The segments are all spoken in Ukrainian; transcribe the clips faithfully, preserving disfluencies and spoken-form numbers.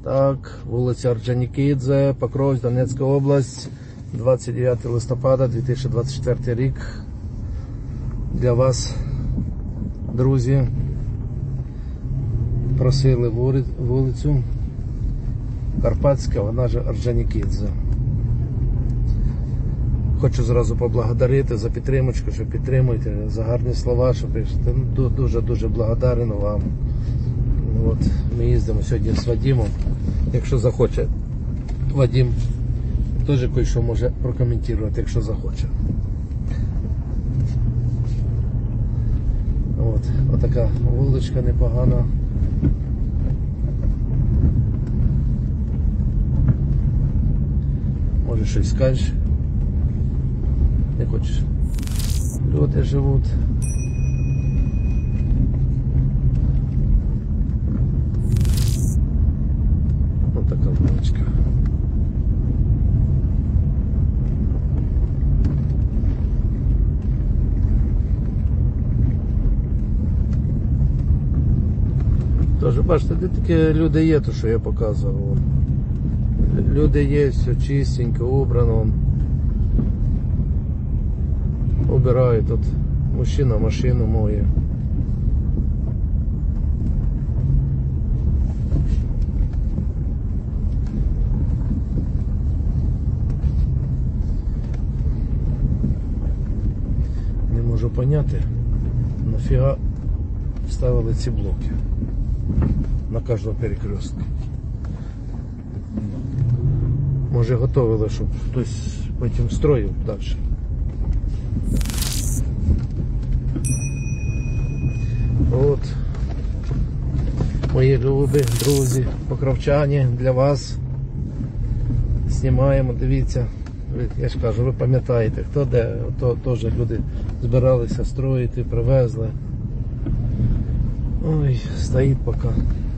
Так, вулиця Орджонікідзе, Покровськ, Донецька область, двадцять дев'яте листопада дві тисячі двадцять четвертий рік. Для вас, друзі, просили вулицю Карпатська, вона ж Орджонікідзе. Хочу зразу поблагодарити за підтримочку, що підтримуєте, за гарні слова, що пишете. Дуже-дуже благодарен вам. От, ми їздимо сьогодні з Вадимом. Якщо захоче, Вадим теж кое-що може прокоментувати, якщо захоче. От, отака вуличка непогана. Може щось скажеш? Не хочеш? Люди живуть. Ось така вуличка. Тож, бачите, де такі люди є, то що я показував. Люди є, все чистенько, убрано. Убираю тут, мужчина машину моє. Не можу поняти, нафіга ставили ці блоки на кожному перекрестку. Може готовили, щоб хтось потім строїв далі. От, мої любі друзі, покровчані, для вас знімаємо, дивіться, я ж кажу, ви пам'ятаєте, хто де, то теж люди збиралися строїти, привезли. Ой, стоїть поки.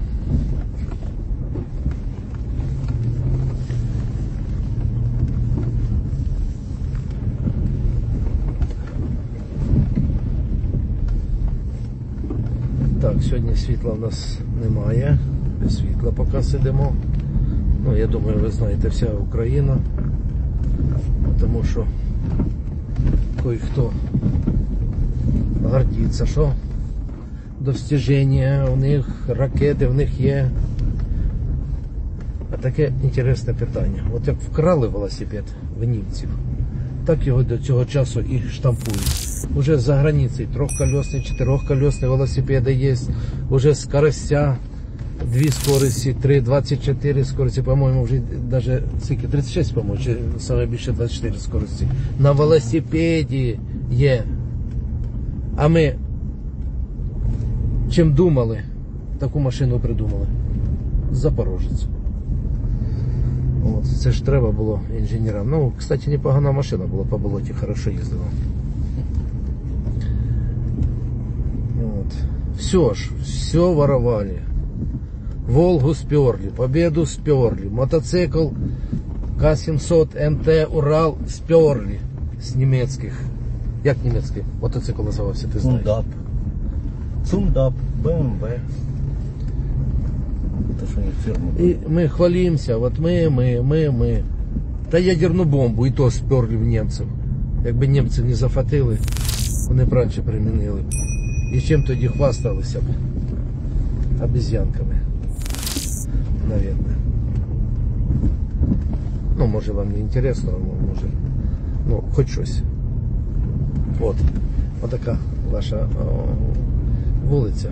Так, сьогодні світла в нас немає, без світла поки сидимо. Ну, я думаю, ви знаєте, вся Україна, тому що кой-хто гордиться, що достиження у них, ракети в них є. А таке інтересне питання. От як вкрали велосипед в німців, так його до цього часу і штампують. Уже за границей трьохколесні, чотирьохколесні велосипеди є, уже скоростя, дві скорості, три, двадцять чотири скорості, по-моєму, вже навіть скільки, тридцять шість, по-моєму, чи саме більше двадцять чотири скорості. На велосипеді є. А ми чим думали, таку машину придумали. Запорожець. От, це ж треба було інженерам. Ну, кстати, непогана машина була, по болоті хорошо їздила. Вот. Все ж, все воровали. Волгу сперли, Победу сперли, мотоцикл К сімсот М Т Урал сперли з німецьких. Як німецький мотоцикл називався, ти знаєш? Цундап. Цундап, Б М В. І ми хвалимося, от ми, ми, ми, ми. Та ядерну бомбу і то сперли в німців. Якби німці не зафатили, вони б раніше примінили. І чим тоді хвасталися б? Обезьянками. Наверное. Ну, може вам не інтересно, може. Ну, хоч щось. От. Отака ваша о, вулиця.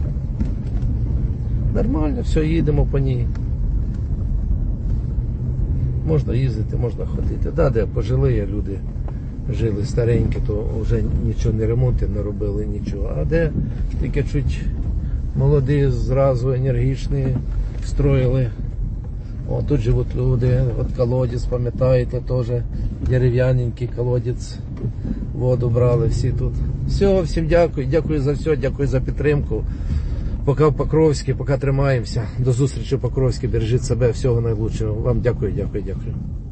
Нормально, все, їдемо по ній. Можна їздити, можна ходити. Да, де пожилі люди жили старенькі, то вже нічого не ремонти не робили, нічого. А де тільки чуть молоді, зразу енергічні, строїли. О, тут живуть люди, от колодязь, пам'ятаєте, теж дерев'яненький колодязь, воду брали всі тут. Все, всім дякую, дякую за все, дякую за підтримку. Поки в Покровській, поки тримаємося. До зустрічі в Покровській, бережіть себе, всього найкращого. Вам дякую, дякую, дякую.